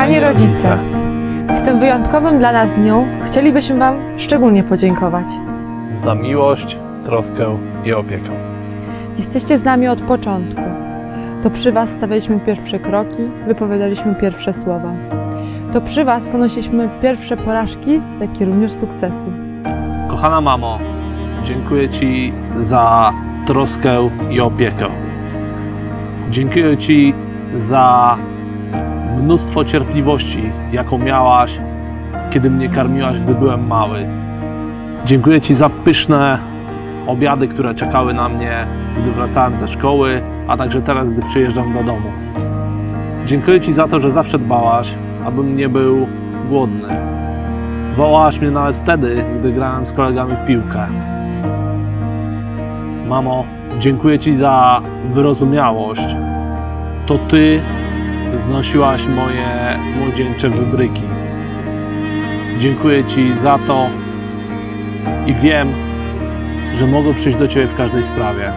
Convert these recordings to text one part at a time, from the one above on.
Kochani rodzice, w tym wyjątkowym dla nas dniu chcielibyśmy Wam szczególnie podziękować za miłość, troskę i opiekę. Jesteście z nami od początku. To przy Was stawialiśmy pierwsze kroki, wypowiadaliśmy pierwsze słowa. To przy Was ponosiliśmy pierwsze porażki, jak i również sukcesy. Kochana mamo, dziękuję Ci za troskę i opiekę. Dziękuję Ci za mnóstwo cierpliwości, jaką miałaś, kiedy mnie karmiłaś, gdy byłem mały. Dziękuję Ci za pyszne obiady, które czekały na mnie, gdy wracałem ze szkoły, a także teraz, gdy przyjeżdżam do domu. Dziękuję Ci za to, że zawsze dbałaś, abym nie był głodny. Wołałaś mnie nawet wtedy, gdy grałem z kolegami w piłkę. Mamo, dziękuję Ci za wyrozumiałość. To Ty znosiłaś moje młodzieńcze wybryki. Dziękuję Ci za to i wiem, że mogę przyjść do Ciebie w każdej sprawie.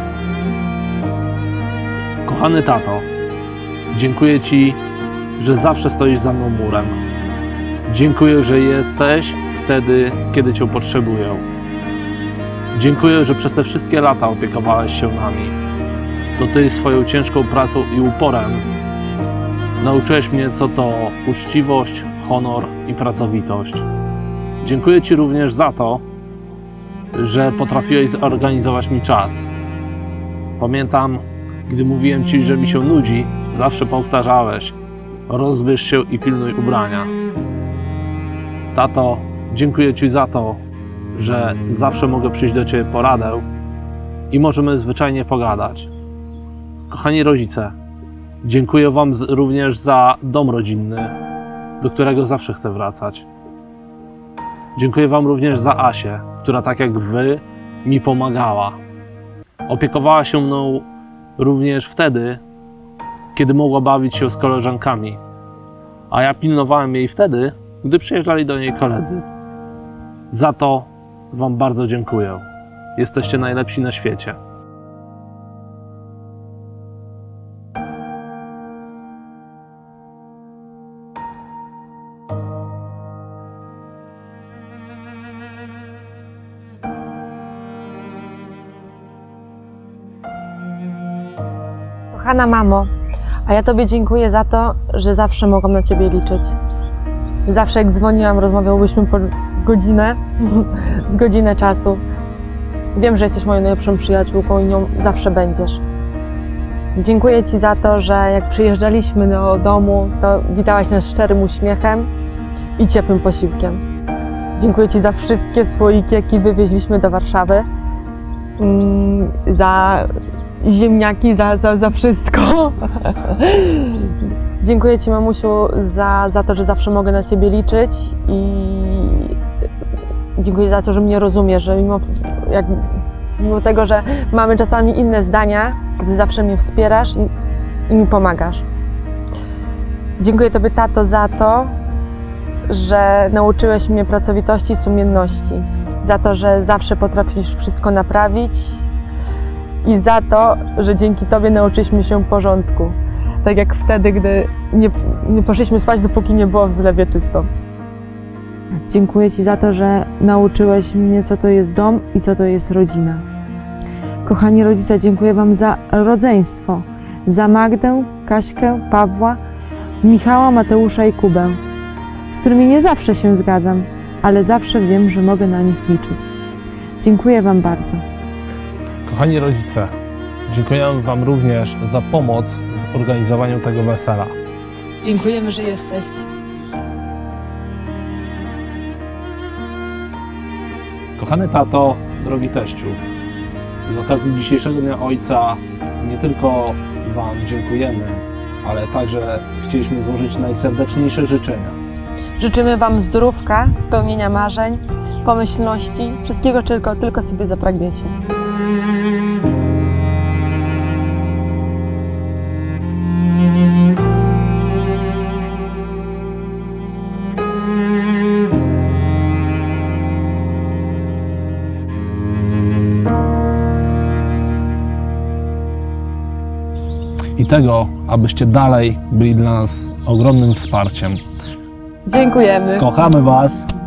Kochany tato, dziękuję Ci, że zawsze stoisz za mną murem. Dziękuję, że jesteś wtedy, kiedy Cię potrzebuję. Dziękuję, że przez te wszystkie lata opiekowałeś się nami. To Ty swoją ciężką pracą i uporem nauczyłeś mnie, co to uczciwość, honor i pracowitość. Dziękuję Ci również za to, że potrafiłeś zorganizować mi czas. Pamiętam, gdy mówiłem Ci, że mi się nudzi, zawsze powtarzałeś: rozbierz się i pilnuj ubrania. Tato, dziękuję Ci za to, że zawsze mogę przyjść do Ciebie po radę i możemy zwyczajnie pogadać. Kochani rodzice, dziękuję Wam również za dom rodzinny, do którego zawsze chcę wracać. Dziękuję Wam również za Asię, która tak jak Wy mi pomagała. Opiekowała się mną również wtedy, kiedy mogła bawić się z koleżankami, a ja pilnowałem jej wtedy, gdy przyjeżdżali do niej koledzy. Za to Wam bardzo dziękuję. Jesteście najlepsi na świecie. Kochana mamo, a ja Tobie dziękuję za to, że zawsze mogłam na Ciebie liczyć. Zawsze jak dzwoniłam, rozmawiałyśmy po godzinę, z godzinę czasu. Wiem, że jesteś moją najlepszą przyjaciółką i nią zawsze będziesz. Dziękuję Ci za to, że jak przyjeżdżaliśmy do domu, to witałaś nas szczerym uśmiechem i ciepłym posiłkiem. Dziękuję Ci za wszystkie słoiki, jakie wywieźliśmy do Warszawy. Za ziemniaki, za wszystko. Dziękuję Ci, mamusiu, za to, że zawsze mogę na Ciebie liczyć i dziękuję za to, że mnie rozumiesz, że mimo tego, że mamy czasami inne zdania, Ty zawsze mnie wspierasz i mi pomagasz. Dziękuję Tobie, tato, za to, że nauczyłeś mnie pracowitości i sumienności, za to, że zawsze potrafisz wszystko naprawić i za to, że dzięki Tobie nauczyliśmy się porządku. Tak jak wtedy, gdy nie poszliśmy spać, dopóki nie było w zlewie czysto. Dziękuję Ci za to, że nauczyłeś mnie, co to jest dom i co to jest rodzina. Kochani rodzice, dziękuję Wam za rodzeństwo, za Magdę, Kaśkę, Pawła, Michała, Mateusza i Kubę, z którymi nie zawsze się zgadzam, ale zawsze wiem, że mogę na nich liczyć. Dziękuję Wam bardzo. Kochani rodzice, dziękuję Wam również za pomoc w zorganizowaniu tego wesela. Dziękujemy, że jesteście. Kochany tato, drogi teściu, z okazji dzisiejszego Dnia Ojca nie tylko Wam dziękujemy, ale także chcieliśmy złożyć najserdeczniejsze życzenia. Życzymy Wam zdrówka, spełnienia marzeń, pomyślności, wszystkiego, czego tylko sobie zapragniecie. I tego, abyście dalej byli dla nas ogromnym wsparciem. Dziękujemy. Kochamy Was.